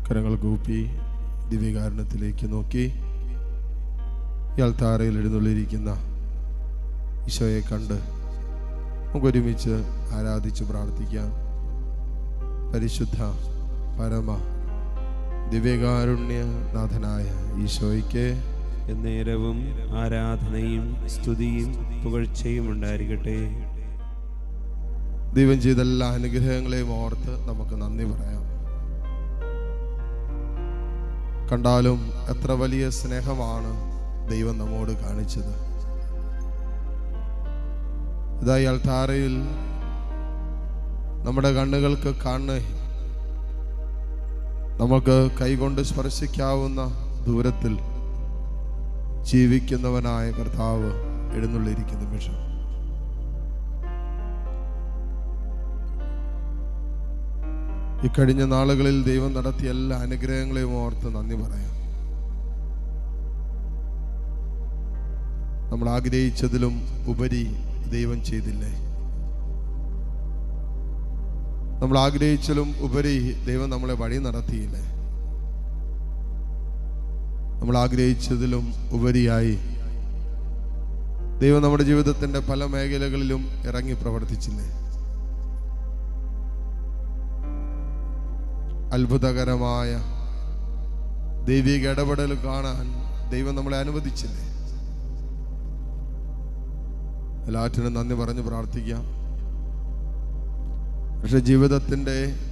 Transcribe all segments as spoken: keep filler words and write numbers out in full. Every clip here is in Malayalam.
കരങ്ങൾ കൂപ്പി ദിവ്യകാരുണ്യത്തിലേക്ക് നോക്കി ഈ അൾത്താരയിൽ എഴുന്നള്ളിയിരിക്കുന്ന ഈശോയെ കണ്ട് നമുക്കൊരുമിച്ച് ആരാധിച്ച് പ്രാർത്ഥിക്കാം. പരിശുദ്ധ പരമ ദിവ്യകാരുണ്യനാഥനായ ഈശോയ്ക്ക് എന്നേരവും ആരാധനയും സ്തുതിയും പുകഴ്ചയും ഉണ്ടായിരിക്കട്ടെ. ദൈവം ചെയ്ത എല്ലാ അനുഗ്രഹങ്ങളെയും ഓർത്ത് നമുക്ക് നന്ദി പറയാം. കണ്ടാലും എത്ര വലിയ സ്നേഹമാണ് ദൈവം നമ്മോട് കാണിച്ചത്. ഇതായി അൾത്താരയിൽ നമ്മുടെ കണ്ണുകൾക്ക് കാണേ നമുക്ക് കൈകൊണ്ട് സ്പർശിക്കാവുന്ന ദൂരത്തിൽ ജീവിക്കുന്നവനായ കർത്താവ് എഴുന്നള്ളിയിരിക്കുന്ന നിമിഷം ഈ കഴിഞ്ഞ നാളുകളിൽ ദൈവം നടത്തിയ എല്ലാ അനുഗ്രഹങ്ങളെയും ഓർത്ത് നന്ദി പറയാം. നമ്മൾ ആഗ്രഹിച്ചതിലും ഉപരി ദൈവം ചെയ്തില്ലേ? നമ്മൾ ആഗ്രഹിച്ചതിലും ഉപരി ദൈവം നമ്മളെ വഴി നടത്തിയില്ലേ? നമ്മൾ ആഗ്രഹിച്ചതിലും ഉപരിയായി ദൈവം നമ്മുടെ ജീവിതത്തിന്റെ പല മേഖലകളിലും ഇറങ്ങി പ്രവർത്തിച്ചില്ലേ? അത്ഭുതകരമായ ദൈവിക ഇടപെടൽ കാണാൻ ദൈവം നമ്മളെ അനുവദിച്ചില്ലേ? എല്ലാറ്റിനും നന്ദി പറഞ്ഞ് പ്രാർത്ഥിക്കാം. പക്ഷെ ജീവിതത്തിൻ്റെ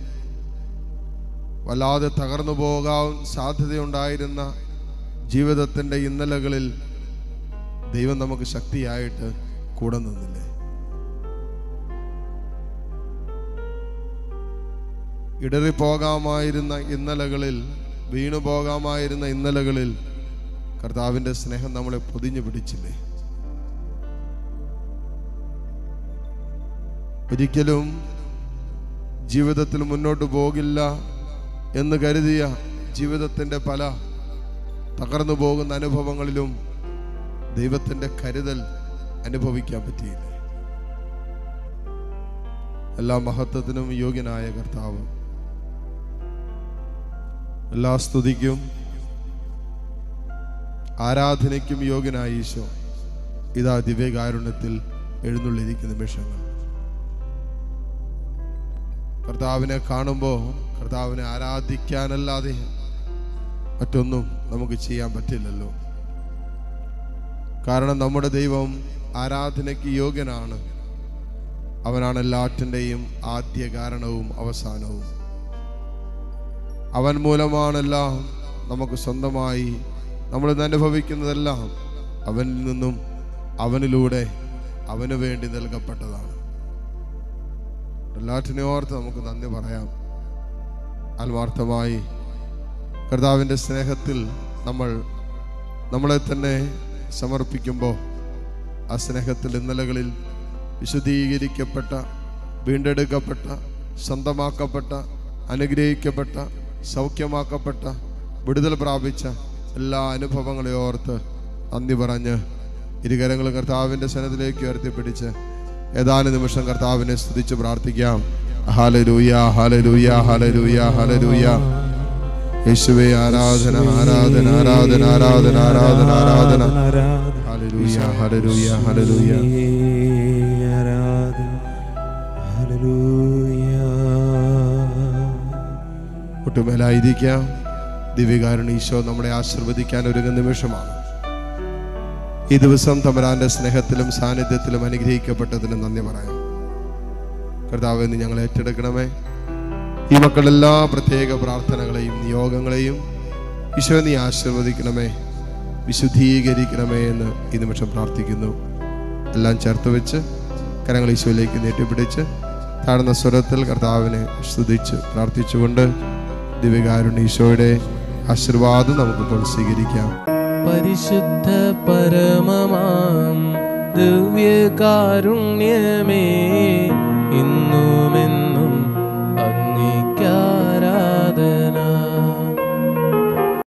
വല്ലാതെ തകർന്നു പോകാൻ സാധ്യതയുണ്ടായിരുന്ന ജീവിതത്തിൻ്റെ ഇന്നലകളിൽ ദൈവം നമുക്ക് ശക്തിയായിട്ട് കൂടെ നിന്നില്ലേ? ഇടറിപ്പോകാമായിരുന്ന ഇന്നലകളിൽ, വീണു പോകാമായിരുന്ന ഇന്നലകളിൽ കർത്താവിൻ്റെ സ്നേഹം നമ്മളെ പൊതിഞ്ഞു പിടിച്ചില്ലേ? ഒരിക്കലും ജീവിതത്തിൽ മുന്നോട്ട് പോകില്ല എന്ന് കരുതിയ ജീവിതത്തിൻ്റെ പല തകർന്നു പോകുന്ന അനുഭവങ്ങളിലും ദൈവത്തിൻ്റെ കരുതൽ അനുഭവിക്കാൻ പറ്റിയില്ലേ? എല്ലാ മഹത്വത്തിനും യോഗ്യനായ കർത്താവ്, എല്ലാ സ്തുതിക്കും ആരാധനയ്ക്കും യോഗ്യനായ ഈശോ ഇതാ ദിവ്യകാരുണ്യത്തിൽ എഴുന്നള്ളിയിരിക്കുന്ന നിമിഷങ്ങൾ. കർത്താവിനെ കാണുമ്പോൾ കർത്താവിനെ ആരാധിക്കാനല്ലാതെ മറ്റൊന്നും നമുക്ക് ചെയ്യാൻ പറ്റില്ലല്ലോ. കാരണം നമ്മുടെ ദൈവം ആരാധനയ്ക്ക് യോഗ്യനാണ്. അവനാണ് എല്ലാറ്റിൻ്റെയും ആദ്യ കാരണവും അവസാനവും. അവൻ മൂലമാണെല്ലാം നമുക്ക് സ്വന്തമായി നമ്മൾ ഇന്ന് അനുഭവിക്കുന്നതെല്ലാം അവനിൽ നിന്നും അവനിലൂടെ അവന് വേണ്ടി നൽകപ്പെട്ടതാണ്. എല്ലാറ്റിനെയും ഓർത്ത് നമുക്ക് നന്ദി പറയാം. ആത്മാർത്ഥമായി കർത്താവിൻ്റെ സ്നേഹത്തിൽ നമ്മൾ നമ്മളെ തന്നെ സമർപ്പിക്കുമ്പോൾ ആ സ്നേഹത്തിൽ ഇന്നലകളിൽ വിശുദ്ധീകരിക്കപ്പെട്ട, വീണ്ടെടുക്കപ്പെട്ട, സ്വന്തമാക്കപ്പെട്ട, അനുഗ്രഹിക്കപ്പെട്ട, സൗഖ്യമാക്കപ്പെട്ട, വിടുതൽ പ്രാപിച്ച എല്ലാ അനുഭവങ്ങളെ ഓർത്ത് നന്ദി പറഞ്ഞ് ഇരുകരങ്ങൾ കർത്താവിൻ്റെ സന്നിധിയിലേക്ക് ഉയർത്തിപ്പിടിച്ച് ഏതാനും നിമിഷം കർത്താവിനെ സ്തുതിച്ച് പ്രാർത്ഥിക്കാം. ഹല്ലേലൂയ, ഹല്ലേലൂയ, ഹല്ലേലൂയ, ഹല്ലേലൂയ. യേശുവേ ആരാധന, ആരാധന, ആരാധന, ആരാധന, ആരാധന, ആരാധന. ഹല്ലേലൂയ, ഹല്ലേലൂയ, ഹല്ലേലൂയ. ഒട്ടുമേലായിരിക്കാം. ദിവ്യകാരുണ്യ ഈശോ നമ്മളെ ആശീർവദിക്കാൻ ഒരുങ്ങുന്ന നിമിഷമാണ്. ഈ ദിവസം തമ്പുരാന്റെ സ്നേഹത്തിലും സാന്നിധ്യത്തിലും അനുഗ്രഹിക്കപ്പെട്ടതിന് നന്ദി പറയാം. കർത്താവേ, നീ ഞങ്ങളെ ഏറ്റെടുക്കണമേ. ഈ മക്കളെല്ലാ പ്രത്യേക പ്രാർത്ഥനകളെയും നിയോഗങ്ങളെയും ഈശോ നീ ആശീർവദിക്കണമേ, വിശുദ്ധീകരിക്കണമേ എന്ന് ഈ നിമിഷം പ്രാർത്ഥിക്കുന്നു. എല്ലാം ചേർത്ത് വെച്ച് കരങ്ങൾ ഈശോയിലേക്ക് നീട്ടിപ്പിടിച്ച് താഴ്ന്ന സ്വരത്തിൽ കർത്താവിനെ സ്തുതിച്ച് പ്രാർത്ഥിച്ചുകൊണ്ട് ദിവ്യകാരുണ്യ ഈശോയുടെ ആശീർവാദം നമുക്കിപ്പോൾ സ്വീകരിക്കാം. പരിശുദ്ധ പരമമാം ദിവ്യകാരുണ്യമേ,